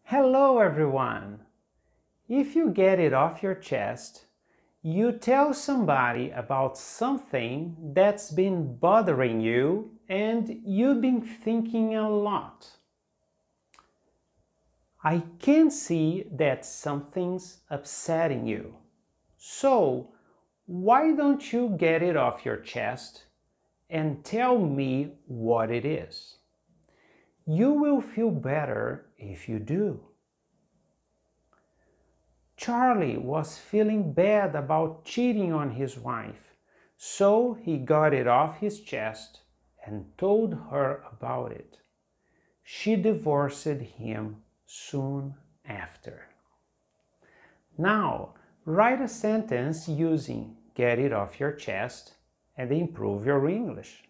Hello everyone! If you get it off your chest, you tell somebody about something that's been bothering you and you've been thinking a lot. I can see that something's upsetting you. So, why don't you get it off your chest and tell me what it is? You will feel better if you do. Charlie was feeling bad about cheating on his wife, so he got it off his chest and told her about it. She divorced him soon after. Now, write a sentence using get it off your chest and improve your English.